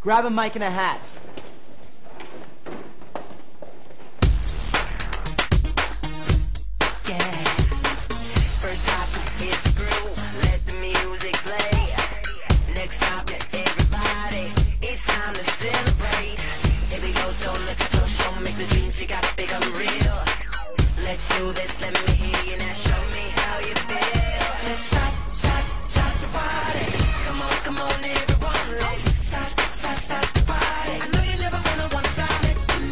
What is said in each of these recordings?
Grab a mic and a hat. First stop is the groove, let the music play. Next stop, everybody, it's time to celebrate. Here we go, so let the flow show, make the dreams you got become real. Let's do this, let me hear you now, show me how you feel. Let's start the party. Come on, everyone, let's start the party. I know you're never gonna wanna stop it. The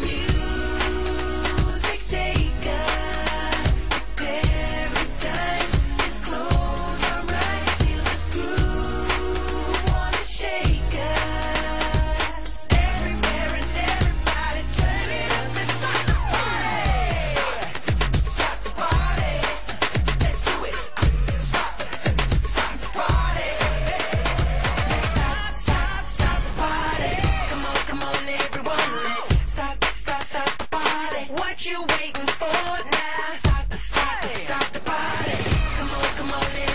music take us to paradise. Just close our eyes, feel the groove, wanna shake us. Everywhere and everybody, turn it up and start the party. Start the party. Let's do it. Start the party. Let's start the party. Come on, everyone, let's start the party. What you waiting for now? Start the party. Come on, everyone.